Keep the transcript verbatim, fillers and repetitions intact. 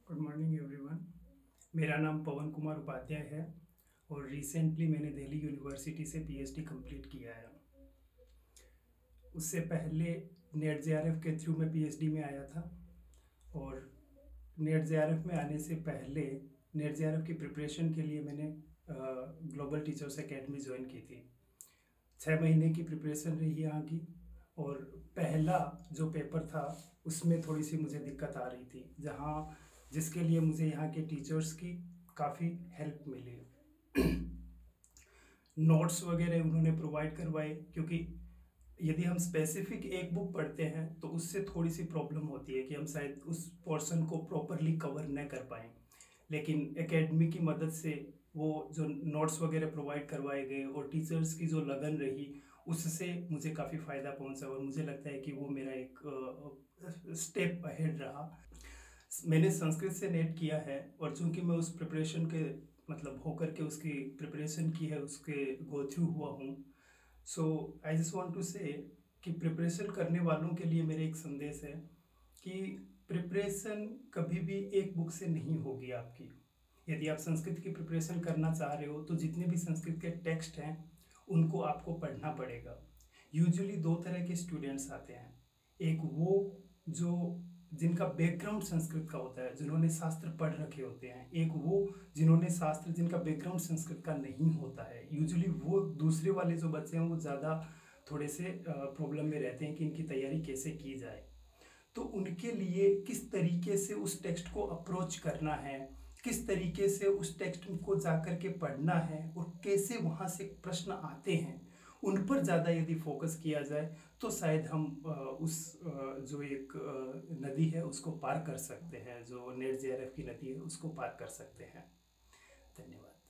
Good morning everyone. मेरा नाम पवन कुमार उपाध्याय है और रिसेंटली मैंने दिल्ली यूनिवर्सिटी से पीएचडी कंप्लीट किया है। उससे पहले नेट जेआरएफ के थ्रू मैं पीएचडी में आया था और नेट जेआरएफ में आने से पहले नेट जेआरएफ की प्रिपरेशन के लिए मैंने ग्लोबल टीचर्स एकेडमी ज्वाइन की थी। छः महीने की प्रिपरेशन रही यहाँ की और पहला जो पेपर था उसमें थोड़ी सी मुझे दिक्कत आ रही थी, जहाँ जिसके लिए मुझे यहाँ के टीचर्स की काफ़ी हेल्प मिली। नोट्स वगैरह उन्होंने प्रोवाइड करवाए, क्योंकि यदि हम स्पेसिफिक एक बुक पढ़ते हैं तो उससे थोड़ी सी प्रॉब्लम होती है कि हम शायद उस पोर्शन को प्रॉपरली कवर न कर पाएँ। लेकिन एकेडमी की मदद से वो जो नोट्स वगैरह प्रोवाइड करवाए गए और टीचर्स की जो लगन रही, उससे मुझे काफ़ी फ़ायदा पहुंचा और मुझे लगता है कि वो मेरा एक स्टेप अहेड रहा। मैंने संस्कृत से नेट किया है और चूंकि मैं उस प्रिपरेशन के मतलब होकर के उसकी प्रिपरेशन की है, उसके गो थ्रू हुआ हूँ। So I just want to say कि प्रिपरेशन करने वालों के लिए मेरे एक संदेश है कि प्रिपरेशन कभी भी एक बुक से नहीं होगी आपकी। यदि आप संस्कृत की प्रिपरेशन करना चाह रहे हो तो जितने भी संस्कृत के टेक्स्ट हैं उनको आपको पढ़ना पड़ेगा। यूजुअली दो तरह के स्टूडेंट्स आते हैं, एक वो जो जिनका बैकग्राउंड संस्कृत का होता है, जिन्होंने शास्त्र पढ़ रखे होते हैं, एक वो जिन्होंने शास्त्र जिनका बैकग्राउंड संस्कृत का नहीं होता है। यूजुअली वो दूसरे वाले जो बच्चे हैं वो ज़्यादा थोड़े से प्रॉब्लम में रहते हैं कि इनकी तैयारी कैसे की जाए। तो उनके लिए किस तरीके से उस टेक्स्ट को अप्रोच करना है, किस तरीके से उस टेक्स्ट को जाकर के पढ़ना है और कैसे वहाँ से प्रश्न आते हैं, उन पर ज़्यादा यदि फोकस किया जाए तो शायद हम उस जो एक नदी है उसको पार कर सकते हैं, जो नेट जेआरएफ की नदी है उसको पार कर सकते हैं। धन्यवाद।